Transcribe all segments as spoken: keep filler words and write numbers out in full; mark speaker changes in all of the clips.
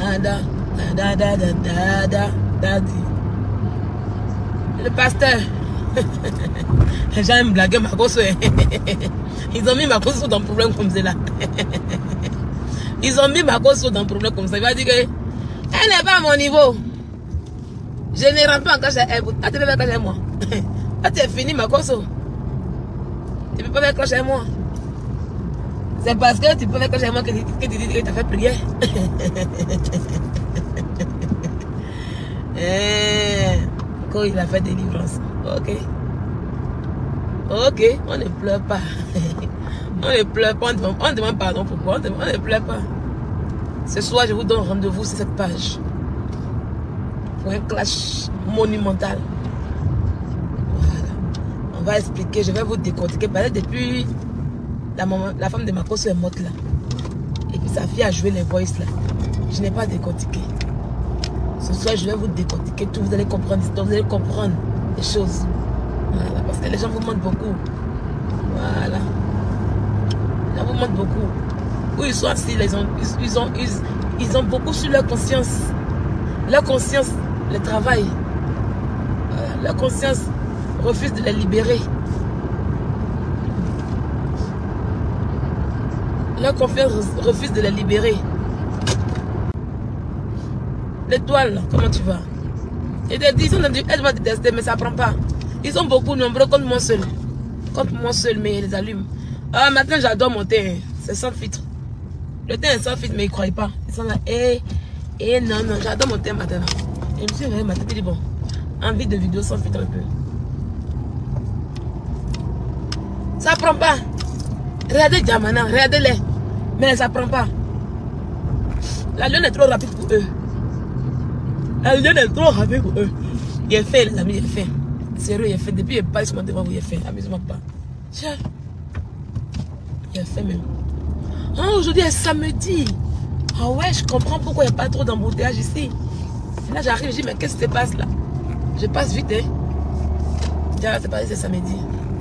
Speaker 1: da, da, da, da, da, da, da, le pasteur. J'aime blaguer ma gosse. Ils ont mis ma gosse dans un problème comme ça là. Ils ont mis ma gosse dans un problème comme ça. Il va dire que elle n'est pas à mon niveau. Je ne rentre pas encore chez elle. Ah, tu peux pas chez moi. Ah, tu es fini ma gosse. Tu peux pas faire chez moi. C'est parce que tu peux faire chez moi que tu dis que tu as fait prière. Eh, quand il a fait délivrance. Ok. Ok, on ne pleure pas. On ne pleure pas. On demande, on demande pardon pourquoi. On, demande, on ne pleure pas. Ce soir, je vous donne rendez-vous sur cette page. Pour un clash monumental. Voilà. On va expliquer. Je vais vous décortiquer. Parce que depuis la, maman, la femme de ma cause est morte là. Et puis sa fille a joué les voices là. Je n'ai pas décortiqué. Ce soir, je vais vous décortiquer tout. Vous allez comprendre l'histoire. Vous allez comprendre les choses. Voilà, parce que les gens vous mentent beaucoup. Voilà. Les gens vous mentent beaucoup. Où ils sont assis, ils ont, ils, ils, ont, ils, ils ont beaucoup sur leur conscience. Leur conscience, le travail. Voilà. Leur conscience refuse de les libérer. Leur confiance refuse de les libérer. L'étoile, comment tu vas? Et des disent, elle va détester, mais ça ne prend pas. Ils sont beaucoup nombreux contre moi seul. Contre moi seul, mais ils les allument. Ah, maintenant j'adore mon thé. C'est sans filtre. Le thé est sans filtre, mais ils ne croient pas. Ils sont là, eh, eh, non, non, j'adore mon thé maintenant. Et je me suis réveillé matin, je dis bon, envie de vidéo sans filtre un peu. Ça prend pas. Regardez Diamana, regardez-les. Mais ça prend pas. La lune est trop rapide pour eux. La lune est trop rapide pour eux. Il est fait, les amis, il est fait. Sérieux, il est fait. Depuis, il n'est pas sur devant vous, il est fait. Amusez-moi pas. Tiens. Il est fait même. Oh, aujourd'hui est samedi. Ah oh ouais, je comprends pourquoi il n'y a pas trop d'embouteillage ici. Et là, j'arrive, je dis, mais qu'est-ce qui se passe là? Je passe vite, hein. Tiens, c'est pas c'est samedi.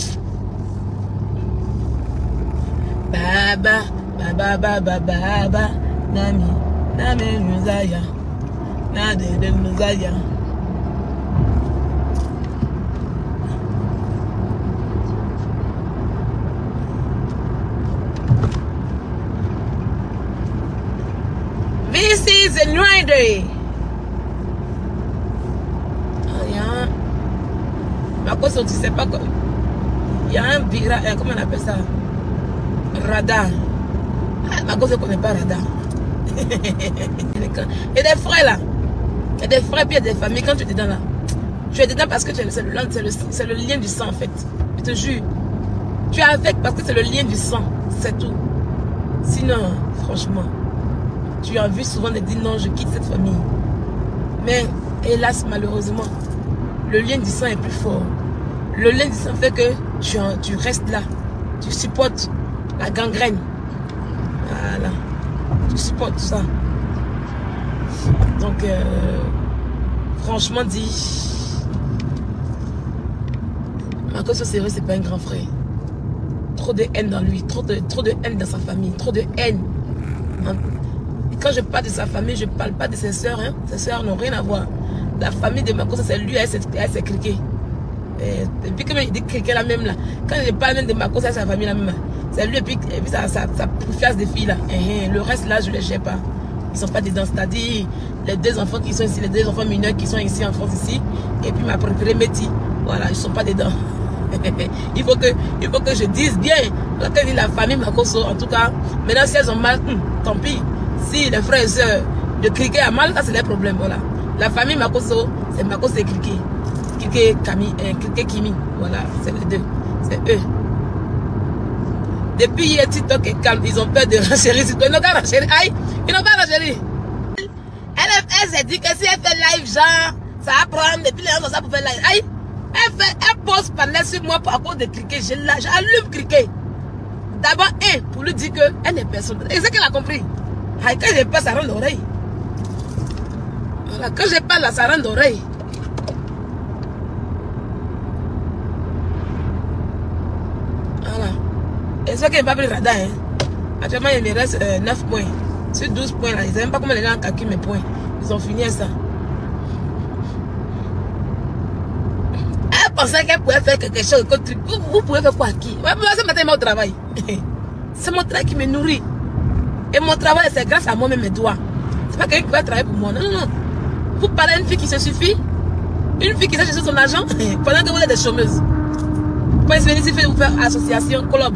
Speaker 1: Baba, baba, baba, baba, nami, nami, muzaya, nade de muzaya. This is a new day. Oh, il y a un... Ma cause, tu sais pas quoi. Il y a un virage, comment on appelle ça? Radar. Ah, ma cause ne connaît pas radar. Et des frères là. Il y a des frères puis il y a des familles. Quand tu es dedans là, tu es dedans parce que c'est le, le, le lien du sang en fait. Je te jure. Tu es avec parce que c'est le lien du sang. C'est tout. Sinon, franchement, tu as vu souvent de dire non, je quitte cette famille. Mais hélas, malheureusement, le lien du sang est plus fort. Le lien du sang fait que tu, tu restes là. Tu supportes la gangrène. Voilà. Tu supportes ça. Donc, euh, franchement dit, Marcos Sérieux, c'est pas un grand frère. Trop de haine dans lui, trop de, trop de haine dans sa famille, trop de haine. Et quand je parle de sa famille, je ne parle pas de ses soeurs. Hein. Ses soeurs n'ont rien à voir. La famille de Marcos, c'est lui, elle s'est cliquée. Et puis, comme il dit cliquer la même là, quand je parle même de Marcos, c'est sa famille la même. C'est lui et puis, et puis ça, ça, ça poufiasse des filles là. Et, et le reste là, je ne les gère pas. Ils ne sont pas dedans. C'est-à-dire, les deux enfants qui sont ici, les deux enfants mineurs qui sont ici en France ici, et puis ma préférée Métis. Voilà, ils ne sont pas dedans. il, faut que, il faut que je dise bien. Quand je dis la famille Makoso, en tout cas, maintenant si elles ont mal, hum, tant pis. Si les frères et sœurs de cliquer à mal, ça c'est leur problème. Voilà. La famille Makoso, c'est Makoso et cliquer. Cliquer Camille, euh, cliquer Kimi. Voilà, c'est les deux. C'est eux. Depuis hier, TikTok est calme. Ils ont peur de renchérir. Ils n'ont pas renchéri. Aïe, ils n'ont pas renchéri. Elle, elle s'est dit que si elle fait live, genre, ça va prendre depuis les gens comme ça pour faire live. Aïe, elle, fait, elle pose pendant sur moi à cause de cliquer. J'allume cliquer. D'abord, un, pour lui dire qu'elle n'est personne. Et c'est qu'elle a compris. Aïe, quand je parle, ça rend l'oreille. Voilà, quand je parle, là, ça rend l'oreille. Voilà. Et c'est qu'elle n'a pas pris radar. Hein. Actuellement, il me reste euh, neuf points. Sur douze points là, ils ne savent même pas comment les gens calculent mes points. Ils ont fini à ça. Elle pensait qu'elle pouvait faire quelque chose. Vous, vous pouvez faire quoi à qui? Moi, ce matin, il au travail. C'est mon travail qui me nourrit. Et mon travail, c'est grâce à moi-même, mes doigts. C'est pas quelqu'un qui va travailler pour moi. Non, non, non. Vous parlez à une fille qui se suffit. Une fille qui sait chercher son argent pendant que vous êtes des chômeuses. Vous pouvez venir ici vous faire association, colloque.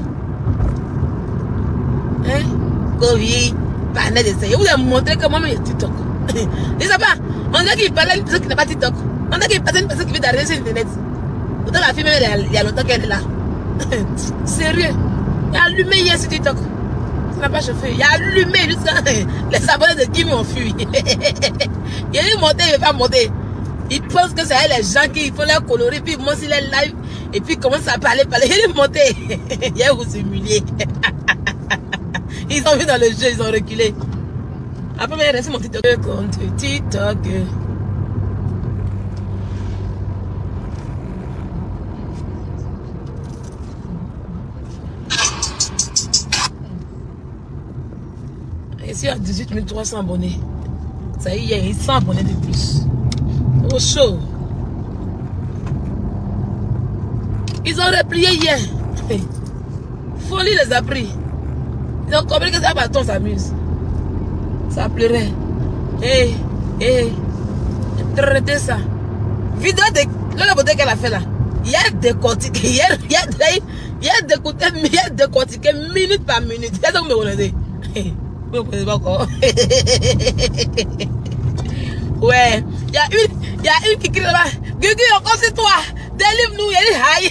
Speaker 1: Hein? Covid, panel d'essai. Vous avez montré que moi-même, il y a TikTok. Je ne sais pas. On dirait qu'il parle à une personne qui n'a pas TikTok. On dirait qu'il parle à une personne qui veut d'arriver sur Internet. Pourtant, la fille, même, il y a longtemps qu'elle est là. Sérieux. Il a allumé hier sur TikTok. Ça n'a pas chauffé. Il a allumé jusqu'à les abonnés de Kim ont fui. Il a dit monter, il ne veut pas monter. Il pense que c'est les gens qui font leur colorer, puis moi, s'il est live, et puis commence à parler, parler. Il est monté. Il a vous humilié. Ils ont vu dans le jeu, ils ont reculé. Après, il a resté mon TikTok. Contre TikTok. Ici, il y a dix-huit mille trois cents abonnés. Ça y est, il y a cent abonnés de plus. Au chaud. Ils ont replié hier. Folie les a pris. Ils ont compris que ça bâton s'amuse. Ça pleurait. Hé, hé. Traitez ça. Vidéo de la beauté qu'elle a fait là. Il y a décortiqué. Il y a, il y a, il y a décortiqué, il y a décortiqué minute par minute. C'est ça que vous me connaissez. Vous ne connaissez pas encore. Ouais. Il y a une, il y a une qui crie là-bas. Gugu, encore c'est toi. Délivre-nous. Il y a une haï.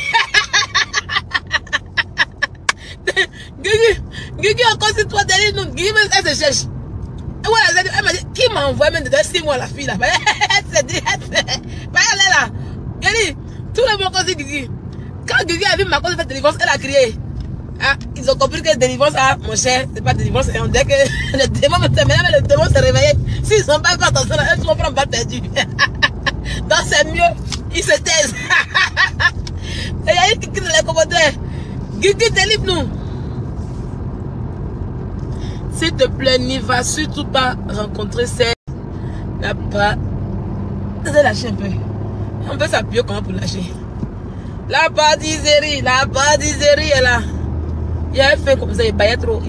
Speaker 1: Gugu, Gugu, encore c'est toi. Délivre-nous. Gugu, elle se cherche. Voilà, elle m'a dit, qui m'a envoyé même de six mois la fille là? Elle s'est dit, elle est là. Elle dit, tout le monde connaît Gugu. Quand Gugu a vu ma cause de délivrance, elle a crié. Ah, ils ont compris que délivrance, ah, mon cher, c'est pas délivrance. On dirait que le démon le démon s'est réveillé. S'ils n'ont pas fait attention, eux vont prendre balle perdue. Donc c'est mieux, ils se taisent. Et il y a une qui crie dans les commentaires. Gugu, délivre-nous. S'il te plaît, n'y va surtout pas rencontrer celle la pas. Vous lâcher un peu. On peut s'appuyer comment pour lâcher. La pâtisserie, la pâtisserie est là. Il a fait comme ça, il baillait trop.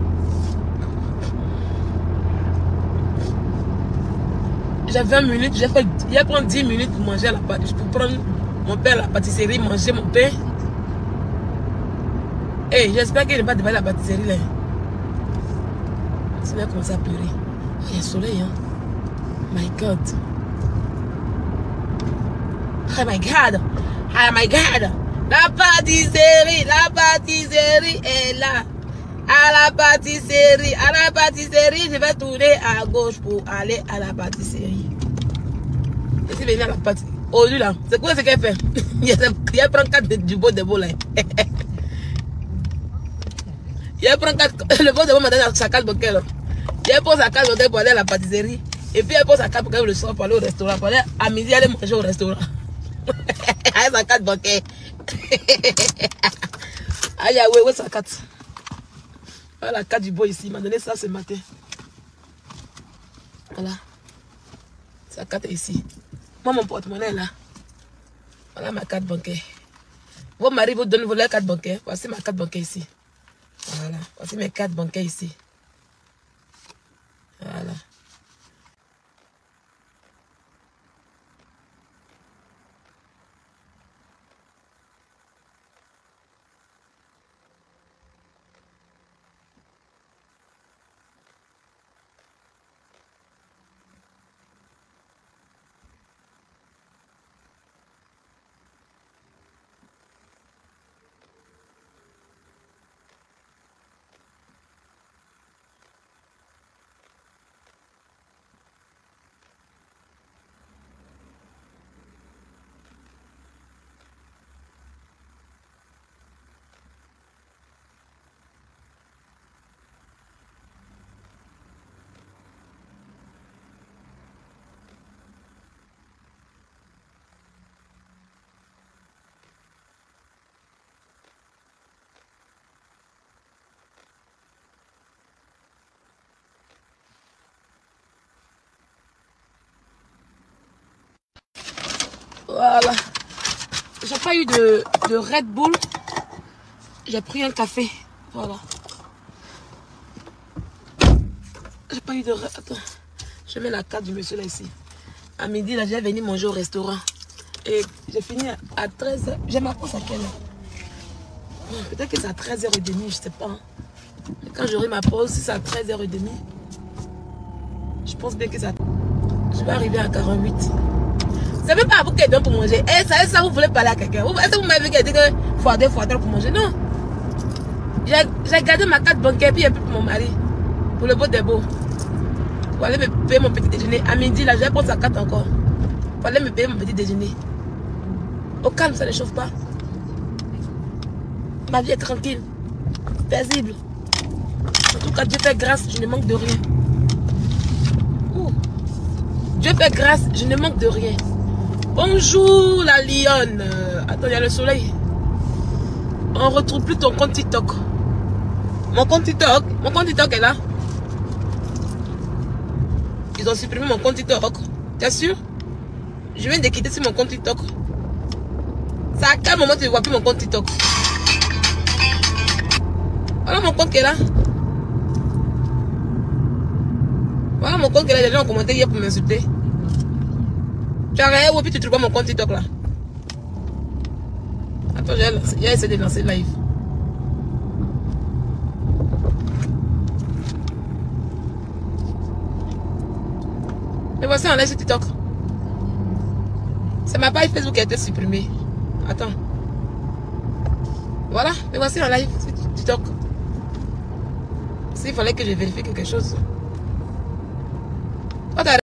Speaker 1: J'ai vingt minutes, j'ai fait, il a pris dix minutes pour manger à la pâtisserie. Pour prendre mon père à la pâtisserie, manger mon pain. Et j'espère qu'il n'est pas devant la pâtisserie là. Ça va commencer à pleurer. Il y a le soleil, hein. My God. Oh my God. Oh my God. La pâtisserie, la pâtisserie est là. À la pâtisserie, à la pâtisserie, je vais tourner à gauche pour aller à la pâtisserie. Je suis venu à la pâtisserie. Oh, lui là, c'est quoi ce qu'elle fait? Il prend quatre du beau de beau là. Il prend quatre, le beau de beau m'a donné sa carte bancaire là. Il pose sa carte bancaire pour aller à la pâtisserie. Et puis elle pose sa carte bancaire le soir pour aller au restaurant. Pour aller à midi, aller manger au restaurant. Avec sa carte bancaire. Aïe, ouais, ouais, sa carte. Voilà la carte du boy ici. Il m'a donné ça ce matin. Voilà. Sa carte est ici. Moi, mon porte-monnaie est là. Voilà ma carte bancaire. Vos maris vous donnent leur carte bancaire. Voici ma carte bancaire ici. Voilà. Voici mes cartes bancaires ici. Voilà. Voilà. J'ai pas eu de, de Red Bull. J'ai pris un café. Voilà. J'ai pas eu de... Attends. Je mets la carte du monsieur là ici. À midi, là, j'ai venu manger au restaurant. Et j'ai fini à treize heures. J'ai ma pause à quelle heure? Peut-être que c'est à treize heures trente, je sais pas. Mais quand j'aurai ma pause, si c'est à treize heures trente, je pense bien que ça... Je vais arriver à quarante-huit. C'est même pas à vous qui donne pour manger. Et ça, ça, vous voulez parler à quelqu'un. Est-ce que vous m'avez dit que fois deux, fois trois pour manger? Non. J'ai gardé ma carte bancaire puis un peu pour mon mari. Pour le beau des beaux. Pour aller me payer mon petit déjeuner. À midi, là, je vais prendre sa carte encore. Pour aller me payer mon petit déjeuner. Au calme, ça ne chauffe pas. Ma vie est tranquille. Paisible. En tout cas, Dieu fait grâce, je ne manque de rien. Ouh. Dieu fait grâce, je ne manque de rien. Bonjour la lionne. Euh, attends, il y a le soleil. On retrouve plus ton compte TikTok. Mon compte TikTok, mon compte TikTok est là. Ils ont supprimé mon compte TikTok. T'es sûr? Je viens de quitter sur mon compte TikTok. Ça à quel moment tu ne vois plus mon compte TikTok? Voilà mon compte qui est là. Voilà mon compte qui est là. Les gens ont commenté hier pour m'insulter. Tu as regardé où et puis tu trouves pas mon compte TikTok là. Attends, j'ai essayé de lancer live. Et voici en live sur TikTok. C'est ma page Facebook qui a été supprimée. Attends. Voilà, mais voici en live sur TikTok. S'il fallait que je vérifie quelque chose.